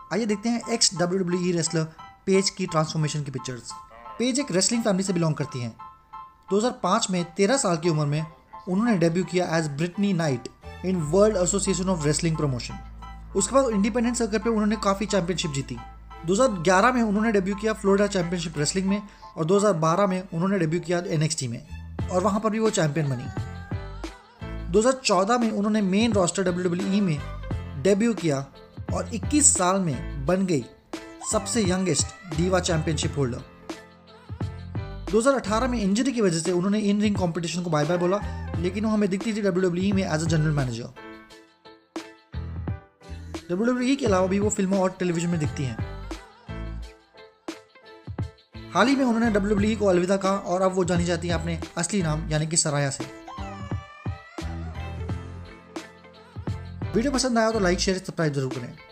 आइए देखते हैं एक्स WWE रेसलर पेज की ट्रांसफॉर्मेशन की पिक्चर्स। पेज एक रेसलिंग फैमिली से बिलोंग करती हैं। 2005 में 13 साल की उम्र में उन्होंने डेब्यू किया as Britney Knight in World Association of Wrestling promotion. उसके बाद इंडिपेंडेंट सर्कल पे उन्होंने काफ़ी चैंपियनशिप जीती। 2011 में उन्होंने डेब्यू किया फ्लोरिडा चैंपियनशिप रेसलिंग में और 2012 में उन्होंने डेब्यू किया NXT में और वहाँ पर भी वो चैंपियन बनी। 2014 में उन्होंने मेन रोस्टर WWE में डेब्यू किया और 21 साल में बन गई सबसे यंगेस्ट डीवा चैंपियनशिप होल्डर। 2018 में इंजरी की वजह से उन्होंने इन रिंग कंपटीशन को बाय बाय बोला, लेकिन वो हमें दिखती थी WWE में as a general manager. WWE के अलावा भी वो फिल्मों और टेलीविजन में दिखती हैं। हाल ही में उन्होंने WWE को अलविदा कहा और अब वो जानी जाती है अपने असली नाम यानी कि सराया से। वीडियो पसंद आया तो लाइक शेयर सब्सक्राइब जरूर करें।